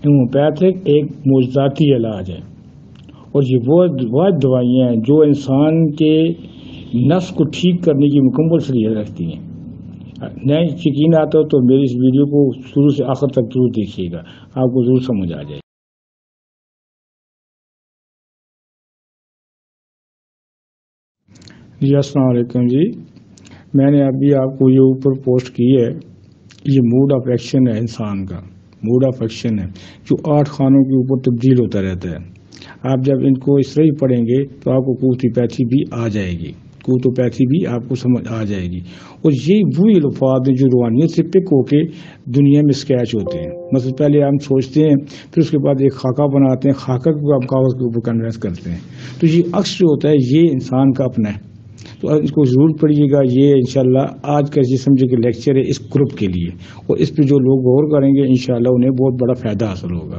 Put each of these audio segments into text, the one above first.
Homeopathic ایک معجزاتی علاج ہے، اور یہ وہ دوائیاں ہیں جو انسان کے نفس کو ٹھیک کرنے کی مکمل صلاحیت رکھتی ہیں۔ نئے یقین آتا ہو تو میری اس ویڈیو کو شروع سے آخر تک ضرور دیکھیے گا، آپ کو ضرور سمجھ آ جائے۔ جی السلام علیکم جی، میں نے ابھی آپ کو یہ اوپر پوسٹ کی ہے، یہ موڈ آف ایکشن ہے انسان کا، موڈ آف ایکشن ہے جو 8 خانوں کے اوپر تبدیل ہوتا رہتا ہے۔ آپ جب ان کو اس طرح ہی پڑھیں گے تو آپ کو کوتوپیتھی بھی آ جائے گی، کوتوپیتھی بھی آپ کو سمجھ آ جائے گی، اور یہ وہی الفاظ ہیں جو روحانیت سے پک ہو کے دنیا میں اسکیچ ہوتے ہیں۔ مثلا پہلے ہم سوچتے ہیں، پھر اس کے بعد ایک خاکہ بناتے ہیں، خاکہ کو ہم کاغذ کے اوپر کنوینس کرتے ہیں، تو یہ عکس جو ہوتا ہے یہ انسان کا اپنا ہے۔ تو اس کو ضرور پڑھیے گا، یہ انشاءاللہ آج کا یہ سمجھے کہ لیکچر ہے اس گروپ کے لیے، اور اس پہ جو لوگ غور کریں گے انشاءاللہ انہیں بہت بڑا فائدہ حاصل ہوگا۔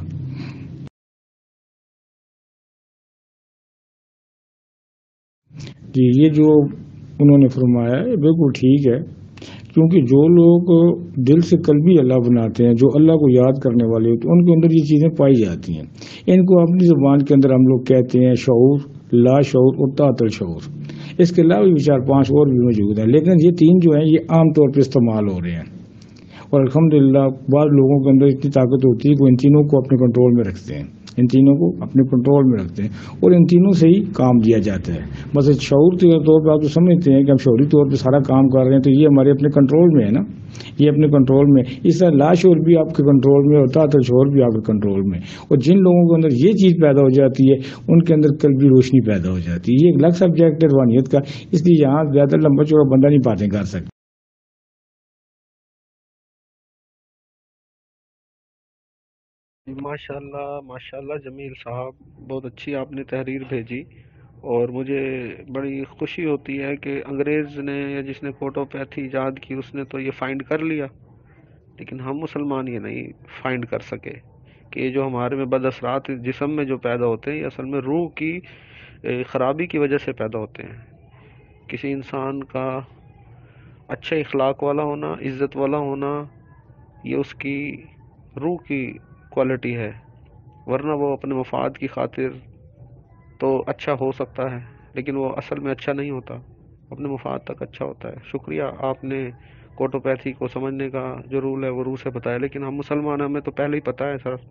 جی یہ جو انہوں نے فرمایا ہے بالکل ٹھیک ہے، کیونکہ جو لوگ دل سے قلبی اللہ بناتے ہیں، جو اللہ کو یاد کرنے والے ہوتے ہیں، ان کے اندر یہ چیزیں پائی جاتی ہیں۔ ان کو اپنی زبان کے اندر ہم لوگ کہتے ہیں شعور، لا شعور اور تحت الشعور۔ اس کے علاوہ بھی 4-5 اور بھی موجود ہیں، لیکن یہ 3 جو ہیں یہ عام طور پر استعمال ہو رہے ہیں، اور الحمدللہ بعض لوگوں کے اندر اتنی طاقت ہوتی ہے کہ ان تینوں کو اپنے کنٹرول میں رکھتے ہیں، ان تینوں کو اپنے کنٹرول میں رکھتے ہیں، اور ان تینوں سے ہی کام لیا جاتا ہے۔ مثلا شعور کے طور پہ آپ تو سمجھتے ہیں کہ ہم شعوری طور پہ سارا کام کر رہے ہیں، تو یہ ہمارے اپنے کنٹرول میں ہے نا، یہ اپنے کنٹرول میں۔ اس طرح لا شعور بھی آپ کے کنٹرول میں، اور تحت الشعور بھی آپ کے کنٹرول میں، اور جن لوگوں کے اندر یہ چیز پیدا ہو جاتی ہے ان کے اندر قلبی روشنی پیدا ہو جاتی ہے۔ یہ ایک الگ سبجیکٹ ہے روحانیت کا، اس لیے یہاں زیادہ لمبا چوڑا بندہ نہیں باتیں کر سکتا۔ ماشاءاللہ جمیل صاحب، بہت اچھی آپ نے تحریر بھیجی، اور مجھے بڑی خوشی ہوتی ہے کہ انگریز نے یا جس نے فوٹوپیتھی ایجاد کی اس نے تو یہ فائنڈ کر لیا، لیکن ہم مسلمان یہ نہیں فائنڈ کر سکے کہ یہ جو ہمارے میں بد اثرات جسم میں جو پیدا ہوتے ہیں یہ اصل میں روح کی خرابی کی وجہ سے پیدا ہوتے ہیں۔ کسی انسان کا اچھے اخلاق والا ہونا، عزت والا ہونا، یہ اس کی روح کی کوالٹی ہے، ورنہ وہ اپنے مفاد کی خاطر تو اچھا ہو سکتا ہے لیکن وہ اصل میں اچھا نہیں ہوتا، اپنے مفاد تک اچھا ہوتا ہے۔ شکریہ آپ نے کوٹوپیتھی کو سمجھنے کا جو رول ہے وہ روح سے بتایا، لیکن ہم مسلمان ہیں، ہمیں تو پہلے ہی پتہ ہے سر۔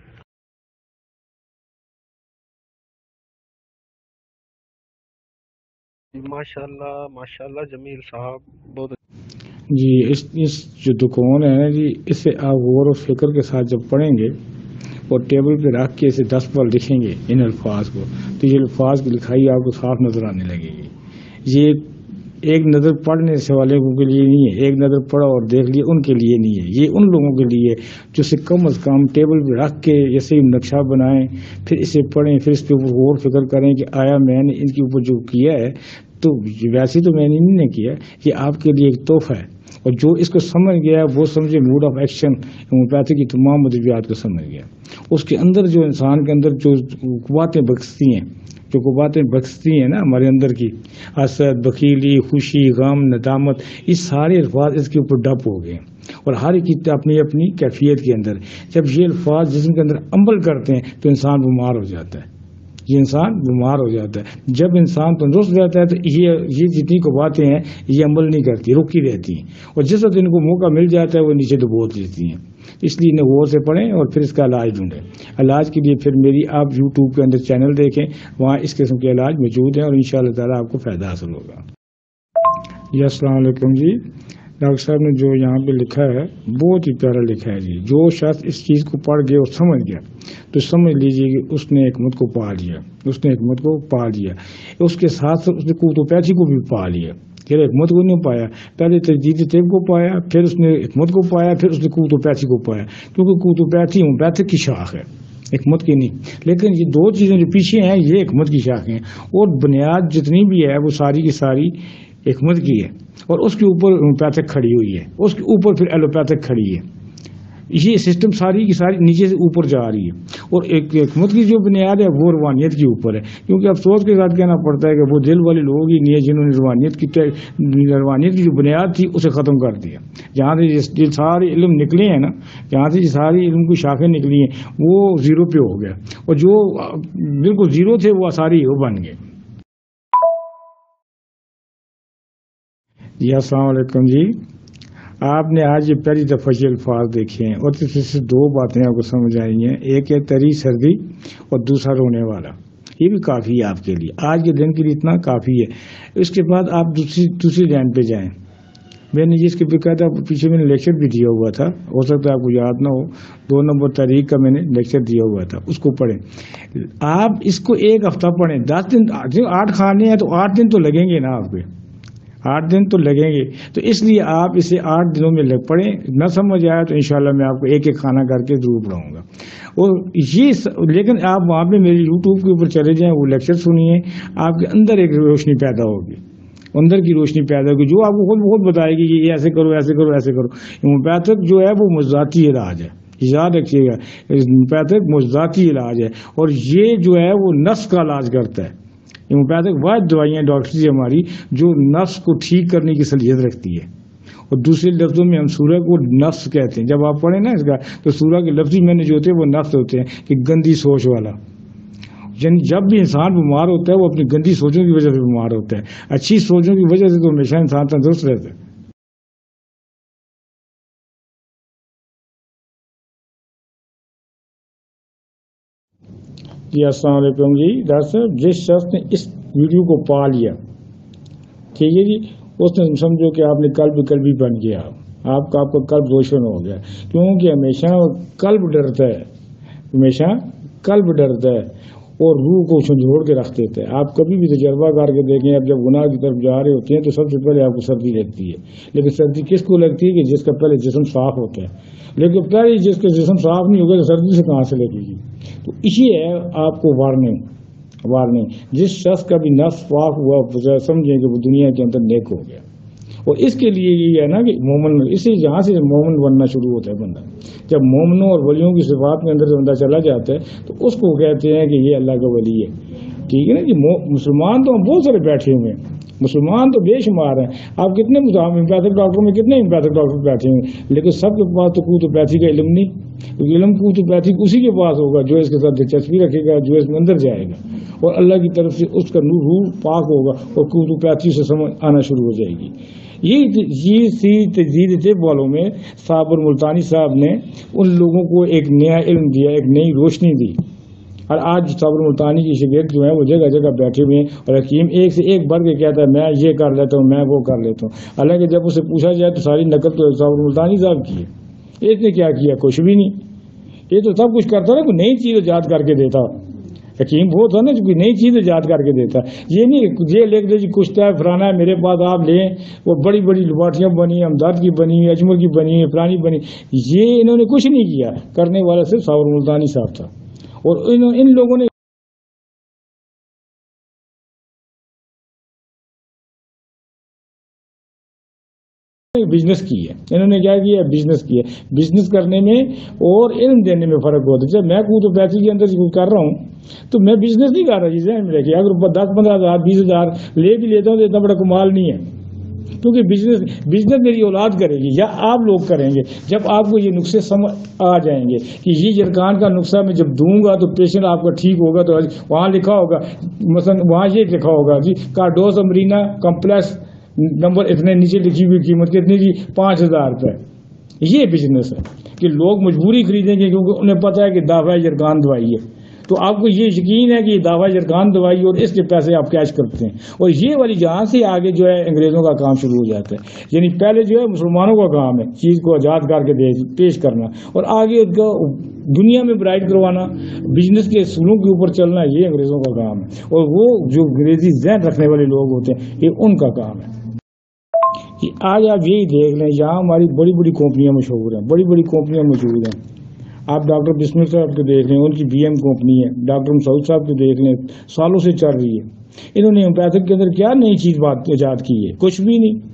ماشاءاللہ جمیل صاحب، بہت جی اس جو دکون ہے نا جی، اسے آپ غور و فکر کے ساتھ جب پڑھیں گے اور ٹیبل پہ رکھ کے اسے 10 بار لکھیں گے ان الفاظ کو، تو یہ الفاظ کی لکھائی آپ کو صاف نظر آنے لگے گی۔ یہ ایک نظر پڑھنے سے والے کے لیے نہیں ہے، ایک نظر پڑھا اور دیکھ لیا ان کے لیے نہیں ہے، یہ ان لوگوں کے لیے جو سے کم از کم ٹیبل پہ رکھ کے جیسے نقشہ بنائیں، پھر اسے پڑھیں، پھر اس پہ غور و فکر کریں کہ آیا میں نے ان کے اوپر جو کیا ہے، تو ویسے تو میں نے نہیں کیا، یہ آپ کے لیے ایک تحفہ ہے، اور جو اس کو سمجھ گیا وہ سمجھے موڈ آف ایکشن ہومیوپیتھی کی تمام ادویات کو سمجھ گیا۔ اس کے اندر جو انسان کے اندر جو قوتیں بخشتی ہیں، جو قوتیں بخشتی ہیں نا ہمارے اندر کی، حسد، بخیلی، خوشی، غم، ندامت، یہ سارے الفاظ اس کے اوپر ڈپ ہو گئے، اور ہر ایک کی اپنی اپنی کیفیت کے اندر جب یہ الفاظ جسم کے اندر عمل کرتے ہیں تو انسان بیمار ہو جاتا ہے، یہ انسان بیمار ہو جاتا ہے۔ جب انسان تندرست رہتا ہے تو یہ جتنی قوتیں ہیں یہ عمل نہیں کرتی، رکی رہتی ہیں، اور جس وقت ان کو موقع مل جاتا ہے وہ نیچے دبو دیتی ہیں۔ اس لیے انہیں غور سے پڑھیں اور پھر اس کا علاج ڈھونڈیں۔ علاج کے لیے پھر میری آپ یوٹیوب کے اندر چینل دیکھیں، وہاں اس قسم کے علاج موجود ہیں، اور انشاءاللہ تعالیٰ آپ کو فائدہ حاصل ہوگا۔ جی السلام علیکم جی، ڈاکٹر صاحب نے جو یہاں پہ لکھا ہے بہت ہی پیارا لکھا ہے جی۔ جو شخص اس چیز کو پڑھ گیا اور سمجھ گیا تو سمجھ لیجیے کہ اس نے حکمت کو پا لیا، اس نے حکمت کو پا لیا، اس کے ساتھ ساتھ اس نے کوتوپیتھی کو بھی پا لیا۔ پھر حکمت کو نہیں پایا، پہلے تجدید طب کو پایا، پھر اس نے حکمت کو پایا، پھر اس نے کوتوپیتھی کو پایا، کیونکہ کوتوپیتھی ہومیوپیتھک کی شاخ ہے، حکمت کی نہیں۔ لیکن یہ 2 چیزیں جو پیچھے ہیں یہ حکمت کی شاخیں ہیں، اور بنیاد جتنی بھی ہے وہ ساری کی ساری حکمت کی ہے، اور اس کے اوپر ہومیوپیتھک کھڑی ہوئی ہے، اس کے اوپر پھر ایلوپیتھک کھڑی ہے۔ یہ سسٹم ساری کی ساری نیچے سے اوپر جا رہی ہے، اور ایک حکومت کی جو بنیاد ہے وہ روحانیت کے اوپر ہے، کیونکہ افسوس کے ساتھ کہنا پڑتا ہے کہ وہ دل والے لوگ ہی نہیں ہے جنہوں نے روحانیت کی جو بنیاد تھی اسے ختم کر دیا۔ جہاں سے یہ سارے علم نکلے ہیں نا، جہاں سے یہ ساری علم کی شاخیں نکلی ہیں وہ زیرو پہ ہو گیا، اور جو بالکل زیرو تھے وہ ساری ہیرو بن گئے۔ جی السلام علیکم جی، آپ نے آج یہ پہلی دفعہ یہ الفاظ دیکھے ہیں، اور اس سے دو باتیں آپ کو سمجھ آئی ہیں، ایک ہے تری سردی اور دوسرا رونے والا۔ یہ بھی کافی ہے آپ کے لیے، آج کے دن کے لیے اتنا کافی ہے۔ اس کے بعد آپ دوسری لائن پہ جائیں۔ میں نے جس کے باقاعدہ پیچھے میں نے لیکچر بھی دیا ہوا تھا، ہو سکتا ہے آپ کو یاد نہ ہو، 2 نمبر تاریخ کا میں نے لیکچر دیا ہوا تھا، اس کو پڑھیں۔ آپ اس کو ایک ہفتہ پڑھیں، 10 دن 8 کھانے ہیں تو 8 دن تو لگیں گے نا، آپ کے 8 دن تو لگیں گے، تو اس لیے آپ اسے 8 دنوں میں پڑھیں۔ نہ سمجھ آیا تو انشاءاللہ میں آپ کو ایک ایک کھانا کر کے ضرور پڑھاؤں گا۔ اور لیکن آپ وہاں پہ میری یوٹیوب کے اوپر چلے جائیں، وہ لیکچر سنیے، آپ کے اندر ایک روشنی پیدا ہوگی، اندر کی روشنی پیدا ہوگی جو آپ کو خود بتائے گی کہ یہ ایسے کرو ایسے کرو ایسے کرو۔ ہومیوپیتھک جو ہے وہ مضاداتی علاج ہے، یاد رکھیے گا، ہومیوپیتھک مضاداتی علاج ہے، اور یہ جو ہے وہ نفس کا علاج کرتا ہے۔ ہومیوپیتھک واحد دوائیاں ڈاکٹر جی ہماری جو نفس کو ٹھیک کرنے کی صلاحیت رکھتی ہے، اور دوسرے لفظوں میں ہم سورہ کو نفس کہتے ہیں۔ جب آپ پڑھیں نا اس کا تو سورہ کے لفظی میں نے جو ہوتے ہیں وہ نفس ہوتے ہیں، کہ گندی سوچ والا، یعنی جب بھی انسان بیمار ہوتا ہے وہ اپنی گندی سوچوں کی وجہ سے بیمار ہوتا ہے، اچھی سوچوں کی وجہ سے تو ہمیشہ انسان تندرست رہتا ہے۔ جی السلام علیکم جی، ڈاکٹر صاحب جس شخص نے اس ویڈیو کو پا لیا، ٹھیک ہے جی، اس نے سمجھو کہ آپ نے قلبی بن گیا، آپ کا قلب روشن ہو گیا، کیونکہ ہمیشہ قلب ڈرتا ہے، ہمیشہ قلب ڈرتا ہے اور روح کو جھنجھوڑ کے رکھ دیتا ہے۔ آپ کبھی بھی تجربہ کر کے دیکھیں، آپ جب گناہ کی طرف جا رہے ہوتے ہیں تو سب سے پہلے آپ کو سردی لگتی ہے، لیکن سردی کس کو لگتی ہے؟ کہ جس کا پہلے جسم صاف ہوتا ہے، لیکن پہلے جس کا جسم صاف نہیں ہوگا تو سردی سے کہاں سے لگے گی؟ تو اسی ہے آپ کو وارننگ، جس شخص کا بھی نفس پاک ہوا سمجھیں کہ وہ دنیا کے اندر نیک ہو گیا۔ اور اس کے لیے یہ ہے نا کہ مومن، اسی جہاں سے مومن بننا شروع ہوتا ہے بندہ، جب مومنوں اور ولیوں کی صفات میں اندر سے بندہ چلا جاتا ہے تو اس کو کہتے ہیں کہ یہ اللہ کا ولی ہے، ٹھیک ہے نا جی۔ مسلمان تو ہم بہت سارے بیٹھے ہوئے ہیں، مسلمان تو بے شمار ہیں، آپ کتنے ہومیوپیتھک ڈاکٹروں میں کتنے ہومیوپیتھک ڈاکٹر بیٹھے ہوئے ہیں، لیکن سب کے پاس تو کوتوپیتھی کا علم نہیں، کیونکہ علم کوتوپیتھی اسی کے پاس ہوگا جو اس کے ساتھ دلچسپی رکھے گا، جو اس میں اندر جائے گا، اور اللہ کی طرف سے اس کا روح پاک ہوگا اور کوتوپیتھی سے سمجھ آنا شروع ہو جائے گی۔ یہ سی تجدید طب والوں میں صابر ملتانی صاحب نے ان لوگوں کو ایک نیا علم دیا، ایک نئی روشنی دی، اور آج صابر ملتانی کی شاگرد جو ہیں وہ جگہ جگہ بیٹھے ہوئے ہیں، اور حکیم ایک سے ایک بڑھ کے کہتا ہے میں یہ کر لیتا ہوں، میں وہ کر لیتا ہوں، حالانکہ جب اسے پوچھا جائے تو ساری نقل تو صابر ملتانی صاحب کی ہے، اس نے کیا کیا؟ کچھ بھی نہیں، یہ تو سب کچھ کرتا نا، کوئی نئی چیز ایجاد کر کے دیتا، حکیم وہ تھا نا جو کوئی نئی چیز ایجاد کر کے دیتا، یہ نہیں یہ لکھ دے جی کچھ ہے فلانا ہے میرے پاس آپ لیں، وہ بڑی بڑی لیبارٹریاں بنی، امداد کی بنی، اجمل کی بنی، فلانی بنی، یہ انہوں نے کچھ نہیں کیا، کرنے والا صرف صابر ملتانی صاحب تھا، اور ان لوگوں نے بزنس کی ہے، انہوں نے کیا کیا؟ بزنس کیا۔ بزنس کرنے میں اور علم دینے میں فرق ہوتا ہے۔ جب میں کوتوپیتھی کے اندر کر رہا ہوں تو میں بزنس نہیں کر رہا جی، ذہن میں رکھیے، اگر 10-15 ہزار 20 ہزار لے بھی لیتا ہوں تو اتنا بڑا کمال نہیں ہے، کیونکہ بزنس میری اولاد کرے گی یا آپ لوگ کریں گے۔ جب آپ کو یہ نسخے سمجھ آ جائیں گے کہ یہ جرکان کا نسخہ میں جب دوں گا تو پیشنٹ آپ کا ٹھیک ہوگا، تو وہاں لکھا ہوگا مثلا، وہاں یہ لکھا ہوگا جی کارڈوز امرینا کمپلیکس نمبر اتنے، نیچے لکھی ہوئی قیمت کتنی جی 5000 روپے۔ یہ بزنس ہے کہ لوگ مجبوری خریدیں گے کیونکہ انہیں پتہ ہے کہ دافع جرگان دوائی ہے، تو آپ کو یہ یقین ہے کہ یہ دافع جرگان دوائی اور اس کے پیسے آپ کیش کرتے ہیں، اور یہ والی جہاں سے آگے جو ہے انگریزوں کا کام شروع ہو جاتا ہے، یعنی پہلے جو ہے مسلمانوں کا کام ہے چیز کو آزاد کر کے پیش کرنا، اور آگے دنیا میں برائٹ کروانا، بزنس کے اصولوں کے اوپر چلنا، یہ انگریزوں کا کام ہے، اور وہ جو انگریزی ذہن رکھنے والے لوگ ہوتے ہیں یہ ان کا کام ہے۔ کہ آج آپ یہی دیکھ لیں، یہاں ہماری بڑی بڑی کمپنیاں مشہور ہیں، بڑی بڑی کمپنیاں موجود ہیں، آپ ڈاکٹر بسمل صاحب کو دیکھ لیں، ان کی بی ایم کمپنی ہے، ڈاکٹر مسعود صاحب کو دیکھ لیں، سالوں سے چل رہی ہے، انہوں نے ہومیوپیتھک کے اندر کیا نئی چیز ایجاد کی ہے؟ کچھ بھی نہیں،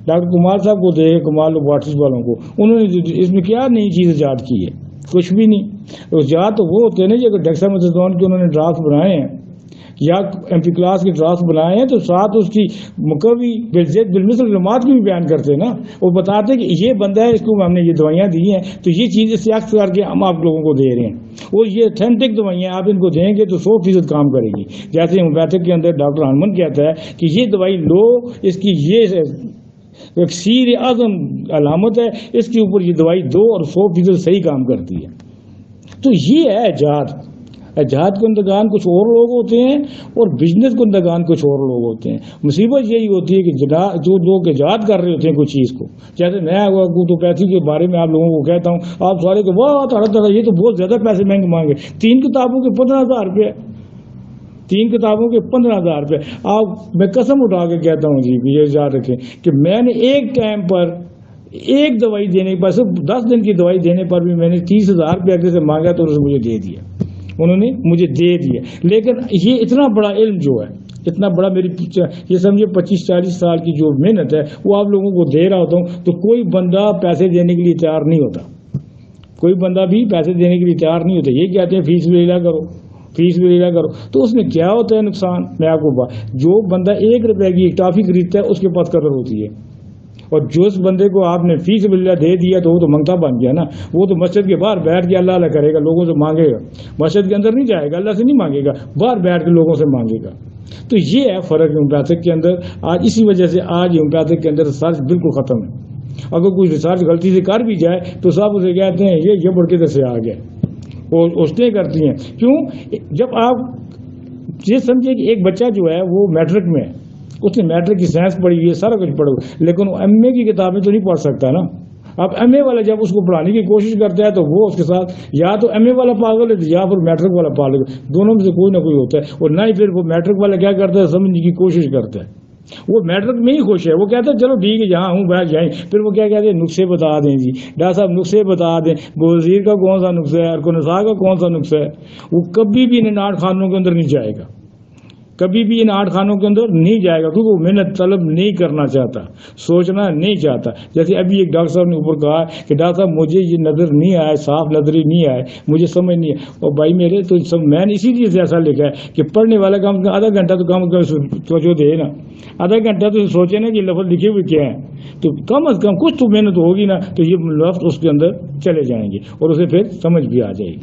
ڈاکٹر کمار صاحب کو دے کمال لیبارٹریز والوں کو، انہوں نے اس میں کیا نئی چیز ایجاد کی ہے؟ کچھ بھی نہیں۔ ایجاد تو وہ ہوتے ہیں نا جی، اگر ڈیکسامethasone کے انہوں نے ڈرافٹ بنائے ہیں یا ایمپی کلاس کے ڈرافٹ بنائے ہیں تو ساتھ اس کی مقوی بالمثل علامات بھی بیان کرتے ہیں نا، وہ بتاتے ہیں کہ یہ بندہ ہے، اس کو ہم نے یہ دوائیاں دی ہیں تو یہ چیز اس سے عکس کر کے ہم آپ لوگوں کو دے رہے ہیں، اور یہ اتھینٹک دوائیاں آپ ان کو دیں گے تو 100% کام کرے گی۔ جیسے ہومیوپیتھک کے اندر ڈاکٹر ہنمن کہتا ہے کہ یہ دوائی لو، اس کی یہ ایک سیر اعظم علامت ہے، اس کے اوپر یہ دوائی دو اور 100% صحیح کام کرتی ہے۔ تو یہ ہے ایجاد۔ ایجاد کنندگان کچھ اور لوگ ہوتے ہیں اور بزنس کنندگان کچھ اور لوگ ہوتے ہیں۔ مصیبت یہی ہوتی ہے کہ جو لوگ ایجاد کر رہے ہوتے ہیں کوئی چیز کو، جیسے میں آرتھوپیتھی کے بارے میں آپ لوگوں کو کہتا ہوں، آپ سارے کہ واہ تعالیٰ یہ تو بہت زیادہ پیسے مہنگے مانگے، 3 کتابوں کے 15,000 روپے، 3 کتابوں کے 15,000 روپے۔ آپ میں قسم اٹھا کے کہتا ہوں جی، یہ یاد رکھیں کہ میں نے ایک ٹائم پر ایک دوائی دینے پر، صرف 10 دن کی دوائی دینے پر بھی میں نے 30,000 روپے اگلے سے مانگا تو انہوں نے مجھے دے دیا، انہوں نے مجھے دے دیا۔ لیکن یہ اتنا بڑا علم جو ہے، اتنا بڑا میری یہ سمجھے 25-40 سال کی جو محنت ہے وہ آپ لوگوں کو دے رہا ہوتا ہوں، تو کوئی بندہ پیسے دینے کے لیے تیار نہیں ہوتا، کوئی بندہ بھی پیسے دینے کے لیے تیار نہیں ہوتا۔ یہ کہتے ہیں فیس بھی لے کرو، فیس بھی لے کرو، تو اس میں کیا ہوتا ہے نقصان؟ میں آپ کو جو بندہ 1 روپے کی ٹافی خریدتا ہے اس کے پاس قدر ہوتی ہے، اور جو اس بندے کو آپ نے فی سبیل اللہ دے دیا تو وہ تو منگتا بن گیا نا، وہ تو مسجد کے باہر بیٹھ کے اللہ اللہ کرے گا، لوگوں سے مانگے گا، مسجد کے اندر نہیں جائے گا، اللہ سے نہیں مانگے گا، باہر بیٹھ کے لوگوں سے مانگے گا۔ تو یہ ہے فرق ہومیوپیتھک کے اندر آج۔ اسی وجہ سے آج ہومیوپیتھک کے اندر ریسرچ بالکل ختم ہے۔ اگر کوئی ریسرچ غلطی سے کر بھی جائے تو صاحب اسے کہتے ہیں یہ بڑھ کے سے آ گیا، وہ اوسٹیں کرتی ہیں۔ کیوں؟ جب آپ یہ سمجھے کہ ایک بچہ جو ہے وہ میٹرک میں ہے، اس نے میٹرک کی سائنس پڑھی ہوئی ہے، سارا کچھ پڑھا ہوا، لیکن وہ ایم اے کی کتابیں تو نہیں پڑھ سکتا نا۔ اب ایم اے والا جب اس کو پڑھانے کی کوشش کرتا ہے تو وہ اس کے ساتھ یا تو ایم اے والا پاگل ہے یا پھر میٹرک والا پاگل ہے، دونوں میں سے کوئی نہ کوئی ہوتا ہے۔ اور نہ ہی پھر وہ میٹرک والا کیا کرتا ہے، سمجھنے کی کوشش کرتا ہے، وہ میٹرک میں ہی خوش ہے، وہ کہتا ہے چلو ٹھیک ہے جہاں ہوں بیٹھ جائیں۔ پھر وہ کیا کہتے ہیں، نسخے بتا دیں جی ڈاکٹر صاحب، نسخے بتا دیں، بوزیر کا کون سا نسخہ ہے، ارکنسا کا کون سا نسخہ ہے۔ وہ کبھی بھی ان 8 خانوں کے اندر نہیں جائے گا، کبھی بھی ان 8 خانوں کے اندر نہیں جائے گا، کیونکہ وہ محنت طلب نہیں کرنا چاہتا، سوچنا نہیں چاہتا۔ جیسے ابھی ایک ڈاکٹر صاحب نے اوپر کہا کہ ڈاکٹر صاحب مجھے یہ نظر نہیں آئے، صاف نظری نہیں آئے، مجھے سمجھ نہیں آئے۔ اور بھائی میرے تو میں نے اسی لیے ایسا لکھا ہے کہ پڑھنے والا کم آدھا گھنٹہ تو کم توجہ دے نا، آدھا گھنٹہ تو سوچے نا کہ لفظ لکھے ہوئے کیا ہیں، تو کم از کم کچھ تو محنت ہوگی نا، تو یہ لفظ اس کے اندر چلے جائیں گے اور اسے پھر سمجھ بھی آ جائے گی۔